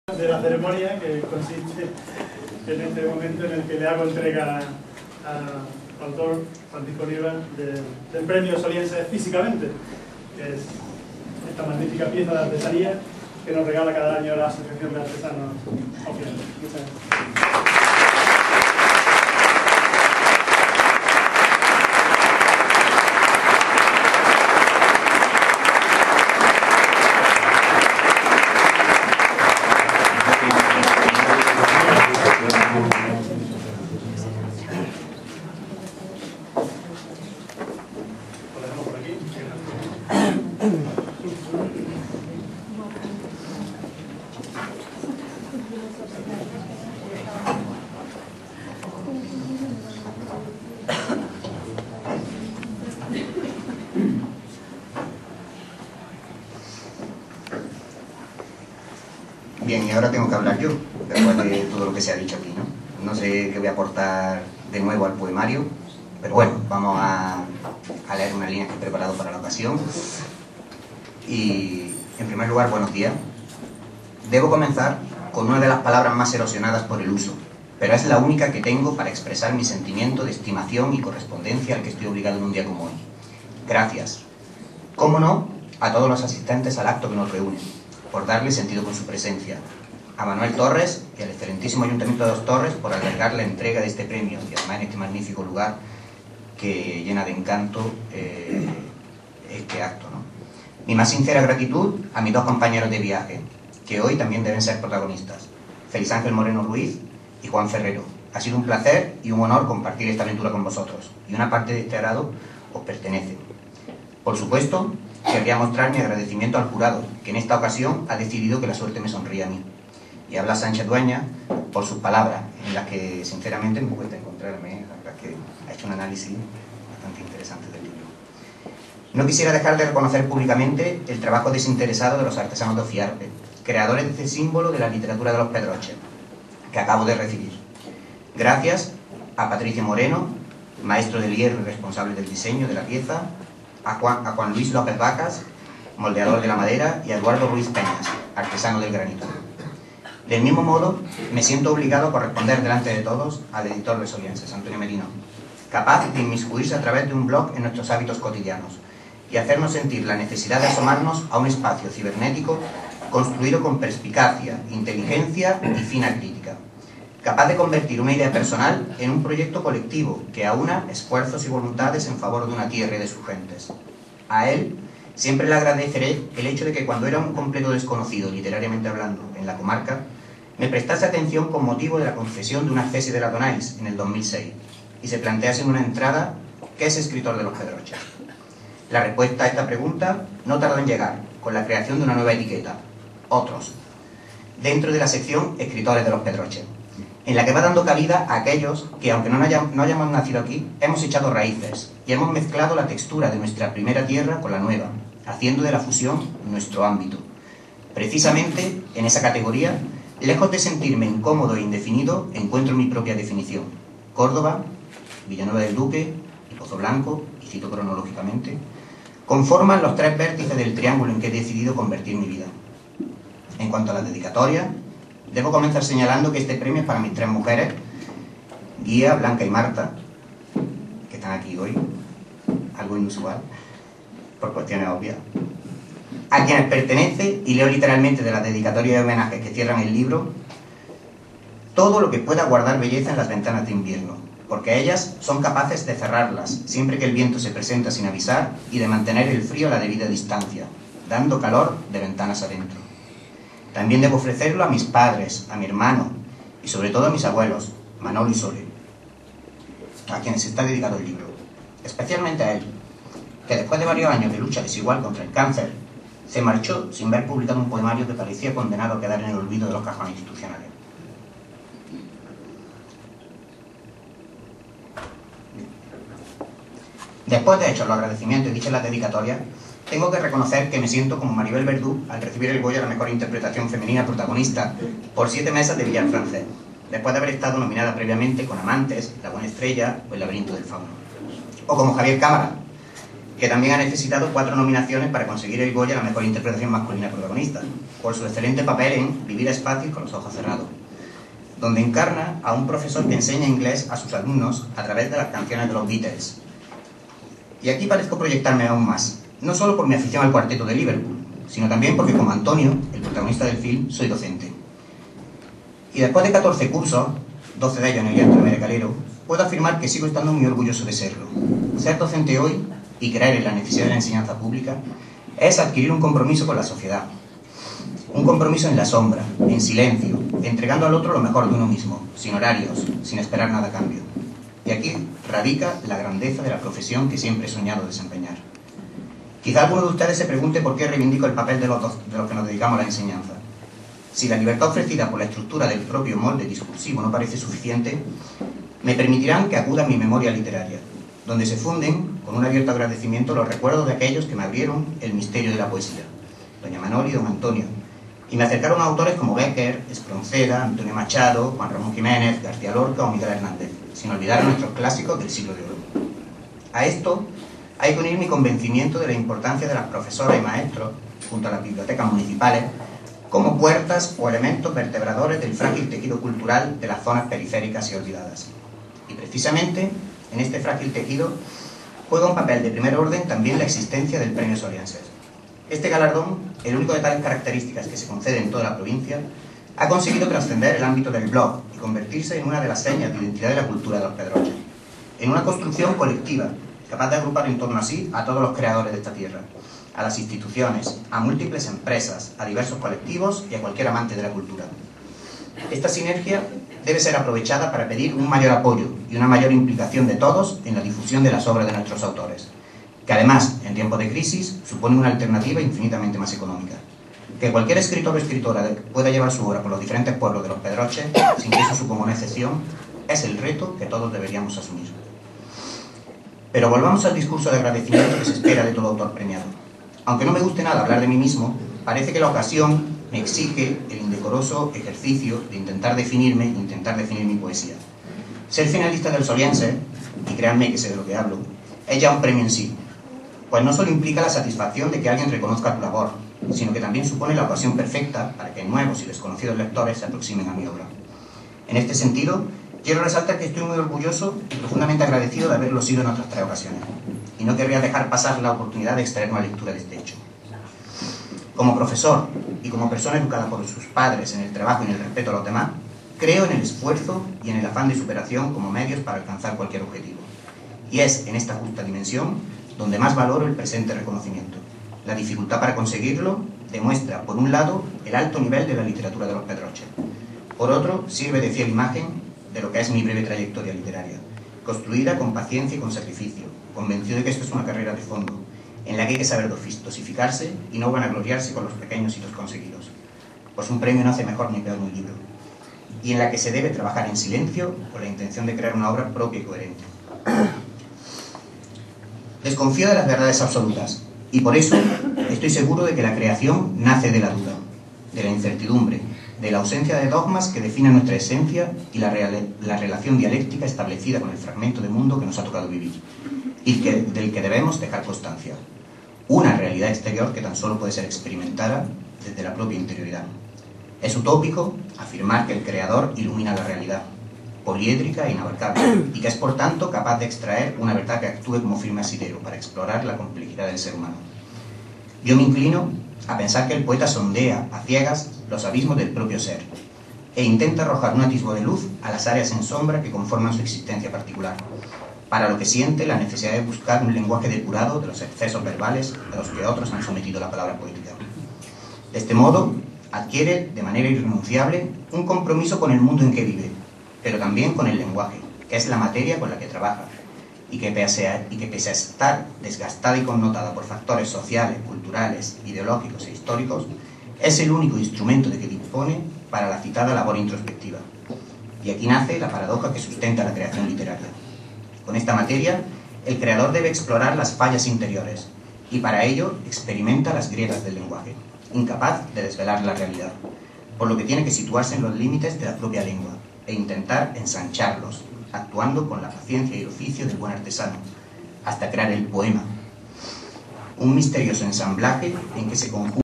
De la ceremonia, que consiste en este momento en el que le hago entrega al autor Francisco Nieva del premio Soliense Físicamente, que es esta magnífica pieza de artesanía que nos regala cada año la Asociación de Artesanos Occidentales. Muchas gracias. Bien, y ahora tengo que hablar yo, después de todo lo que se ha dicho aquí, ¿no? No sé qué voy a aportar de nuevo al poemario, pero bueno, vamos a leer unas líneas que he preparado para la ocasión. Y, en primer lugar, buenos días. Debo comenzar con una de las palabras más erosionadas por el uso, pero es la única que tengo para expresar mi sentimiento de estimación y correspondencia al que estoy obligado en un día como hoy. Gracias. Cómo no, a todos los asistentes al acto que nos reúne, por darle sentido con su presencia. A Manuel Torres y al excelentísimo Ayuntamiento de Dos Torres por albergar la entrega de este premio, y además en este magnífico lugar que llena de encanto este acto, ¿no? Mi más sincera gratitud a mis dos compañeros de viaje, que hoy también deben ser protagonistas, Félix Ángel Moreno Ruiz y Juan Ferrero. Ha sido un placer y un honor compartir esta aventura con vosotros, y una parte de este agrado os pertenece. Por supuesto, querría mostrar mi agradecimiento al jurado, que en esta ocasión ha decidido que la suerte me sonríe a mí. Y habla Sánchez Dueña por sus palabras, en las que sinceramente me cuesta encontrarme, la verdad que ha hecho un análisis bastante interesante del libro. No quisiera dejar de reconocer públicamente el trabajo desinteresado de los artesanos de Ofiarpe, creadores de este símbolo de la literatura de los Pedroches, que acabo de recibir. Gracias a Patricia Moreno, maestro del hierro y responsable del diseño de la pieza, a Juan Luis López Vacas, moldeador de la madera, y a Eduardo Ruiz Peñas, artesano del granito. Del mismo modo, me siento obligado a corresponder delante de todos al editor de Solienses, Antonio Merino, capaz de inmiscuirse a través de un blog en nuestros hábitos cotidianos y hacernos sentir la necesidad de asomarnos a un espacio cibernético construido con perspicacia, inteligencia y fina crítica, capaz de convertir una idea personal en un proyecto colectivo que aúna esfuerzos y voluntades en favor de una tierra y de sus gentes. A él siempre le agradeceré el hecho de que cuando era un completo desconocido, literariamente hablando, en la comarca, me prestase atención con motivo de la concesión de una especie de la Donais en el 2006 y se plantease en una entrada ¿qué es escritor de los Pedroches? La respuesta a esta pregunta no tardó en llegar, con la creación de una nueva etiqueta, Otros, dentro de la sección Escritores de los Pedroches, en la que va dando cabida a aquellos que, aunque no hayamos nacido aquí, hemos echado raíces y hemos mezclado la textura de nuestra primera tierra con la nueva, haciendo de la fusión nuestro ámbito. Precisamente en esa categoría, lejos de sentirme incómodo e indefinido, encuentro mi propia definición. Córdoba, Villanueva del Duque y Pozo Blanco, y cito cronológicamente, conforman los tres vértices del triángulo en que he decidido convertir mi vida. En cuanto a la dedicatoria, debo comenzar señalando que este premio es para mis tres mujeres, Guía, Blanca y Marta, que están aquí hoy, algo inusual, por cuestiones obvias, a quienes pertenece, y leo literalmente de las dedicatorias y homenajes que cierran el libro, todo lo que pueda guardar belleza en las ventanas de invierno, porque ellas son capaces de cerrarlas siempre que el viento se presenta sin avisar y de mantener el frío a la debida distancia, dando calor de ventanas adentro. También debo ofrecerlo a mis padres, a mi hermano y sobre todo a mis abuelos, Manolo y Sole, a quienes está dedicado el libro. Especialmente a él, que después de varios años de lucha desigual contra el cáncer, se marchó sin ver publicado un poemario que parecía condenado a quedar en el olvido de los cajones institucionales. Después de hechos los agradecimientos y dichas las dedicatorias, tengo que reconocer que me siento como Maribel Verdú al recibir el Goya a la mejor interpretación femenina protagonista por 7 mesas de billar francés, después de haber estado nominada previamente con Amantes, La Buena Estrella o El Laberinto del Fauno. O como Javier Cámara, que también ha necesitado 4 nominaciones para conseguir el Goya a la mejor interpretación masculina protagonista, por su excelente papel en Vivir es fácil con los ojos cerrados, donde encarna a un profesor que enseña inglés a sus alumnos a través de las canciones de los Beatles. Y aquí parezco proyectarme aún más, no solo por mi afición al cuarteto de Liverpool, sino también porque como Antonio, el protagonista del film, soy docente. Y después de 14 cursos, 12 de ellos en el Teatro de Calero, puedo afirmar que sigo estando muy orgulloso de serlo. Ser docente hoy y creer en la necesidad de la enseñanza pública es adquirir un compromiso con la sociedad. Un compromiso en la sombra, en silencio, entregando al otro lo mejor de uno mismo, sin horarios, sin esperar nada a cambio. Y aquí radica la grandeza de la profesión que siempre he soñado desempeñar. Quizá alguno de ustedes se pregunte por qué reivindico el papel de los que nos dedicamos a la enseñanza. Si la libertad ofrecida por la estructura del propio molde discursivo no parece suficiente, me permitirán que acuda a mi memoria literaria, donde se funden, con un abierto agradecimiento, los recuerdos de aquellos que me abrieron el misterio de la poesía, doña Manoli y don Antonio, y me acercaron a autores como Bécquer, Espronceda, Antonio Machado, Juan Ramón Jiménez, García Lorca o Miguel Hernández, sin olvidar a nuestros clásicos del siglo de oro. A esto hay que unir mi convencimiento de la importancia de las profesoras y maestros, junto a las bibliotecas municipales, como puertas o elementos vertebradores del frágil tejido cultural de las zonas periféricas y olvidadas. Y precisamente en este frágil tejido juega un papel de primer orden también la existencia del Premio Sorienses. Este galardón, el único de tales características que se concede en toda la provincia, ha conseguido trascender el ámbito del blog y convertirse en una de las señas de identidad de la cultura de los Pedroches, en una construcción colectiva, capaz de agrupar en torno a sí a todos los creadores de esta tierra, a las instituciones, a múltiples empresas, a diversos colectivos y a cualquier amante de la cultura. Esta sinergia debe ser aprovechada para pedir un mayor apoyo y una mayor implicación de todos en la difusión de las obras de nuestros autores, que además, en tiempos de crisis, supone una alternativa infinitamente más económica. Que cualquier escritor o escritora pueda llevar su obra por los diferentes pueblos de los Pedroches, sin que eso suponga una excepción, es el reto que todos deberíamos asumir. Pero volvamos al discurso de agradecimiento que se espera de todo autor premiado. Aunque no me guste nada hablar de mí mismo, parece que la ocasión me exige el indecoroso ejercicio de intentar definir mi poesía. Ser finalista del Sorienses, y créanme que sé de lo que hablo, es ya un premio en sí, pues no solo implica la satisfacción de que alguien reconozca tu labor, sino que también supone la ocasión perfecta para que nuevos y desconocidos lectores se aproximen a mi obra. En este sentido, quiero resaltar que estoy muy orgulloso y profundamente agradecido de haberlo sido en otras 3 ocasiones, y no querría dejar pasar la oportunidad de extraer una lectura de este hecho. Como profesor y como persona educada por sus padres en el trabajo y en el respeto a los demás, creo en el esfuerzo y en el afán de superación como medios para alcanzar cualquier objetivo. Y es en esta justa dimensión donde más valoro el presente reconocimiento. La dificultad para conseguirlo demuestra, por un lado, el alto nivel de la literatura de los Pedroches. Por otro, sirve de fiel imagen de lo que es mi breve trayectoria literaria, construida con paciencia y con sacrificio, convencido de que esto es una carrera de fondo, en la que hay que saber dosificarse y no vanagloriarse con los pequeños hitos conseguidos, pues un premio no hace mejor ni peor un libro, y en la que se debe trabajar en silencio con la intención de crear una obra propia y coherente. Desconfío de las verdades absolutas, y por eso estoy seguro de que la creación nace de la duda, de la incertidumbre, de la ausencia de dogmas que definen nuestra esencia y la relación dialéctica establecida con el fragmento de mundo que nos ha tocado vivir, y del que debemos dejar constancia. Una realidad exterior que tan solo puede ser experimentada desde la propia interioridad. Es utópico afirmar que el creador ilumina la realidad, poliédrica e inabarcable, y que es por tanto capaz de extraer una verdad que actúe como firme asidero para explorar la complejidad del ser humano. Yo me inclino a pensar que el poeta sondea a ciegas los abismos del propio ser e intenta arrojar un atisbo de luz a las áreas en sombra que conforman su existencia particular, para lo que siente la necesidad de buscar un lenguaje depurado de los excesos verbales a los que otros han sometido la palabra poética. De este modo, adquiere de manera irrenunciable un compromiso con el mundo en que vive, pero también con el lenguaje, que es la materia con la que trabaja, y que pese a estar desgastada y connotada por factores sociales, culturales, ideológicos e históricos, es el único instrumento de que dispone para la citada labor introspectiva. Y aquí nace la paradoja que sustenta la creación literaria. Con esta materia, el creador debe explorar las fallas interiores, y para ello experimenta las grietas del lenguaje, incapaz de desvelar la realidad, por lo que tiene que situarse en los límites de la propia lengua, e intentar ensancharlos, actuando con la paciencia y el oficio del buen artesano, hasta crear el poema, un misterioso ensamblaje en que se conjuga